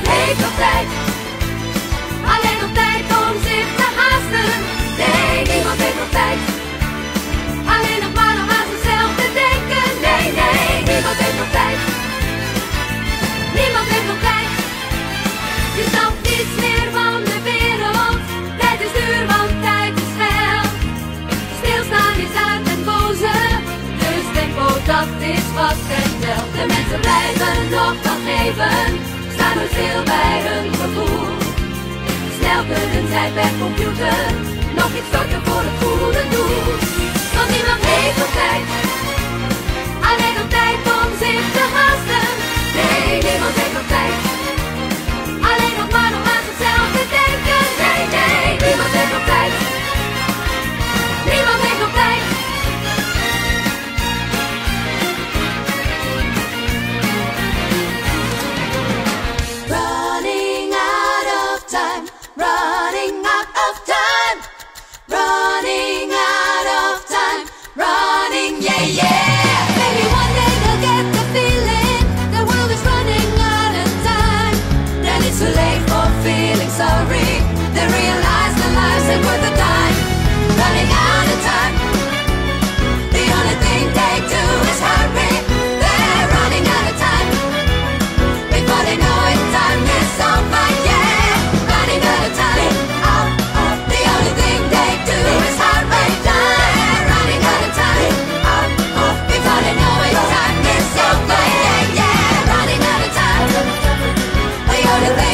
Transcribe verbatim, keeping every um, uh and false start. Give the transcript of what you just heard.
heeft nog tijd. Alleen nog tijd om zich te haasten. Nee, niemand heeft nog tijd. Alleen nog maar om aan zichzelf te denken. Nee, nee, niemand heeft nog tijd. Niemand heeft nog tijd. Je snapt niets meer van de wereld. Tijd is duur, want tijd is geld. Stilstaan is uit en boze. Dus tempo, dat is wat telt. De mensen blijven nog wat geven. Staan nooit stil bij hun gevoel. Snel kunnen zij per computer nog iets storten voor het goede doel. Want niemand heeft nog tijd. Alleen nog tijd om zich te haasten. Nee, niemand heeft nog tijd. Alleen nog maar om aan zichzelf te denken. Nee, nee, niemand heeft nog tijd. Niemand heeft nog tijd. Running out of time. Running out of time. Running out of time. Running, yeah, yeah. Maybe one day they'll get the feeling the world is running out of time. Then it's too late for feeling sorry. They realize their lives ain't worth a dime. Running out of time. The only thing they do is hurry. They're running out of time. Before they know it, time is over, yeah. Running out of time. Oh, oh. The only thing they do is hurry. They're running out of time. Oh, oh. Before they know it, time is over, yeah, yeah. Running out of time. The only thing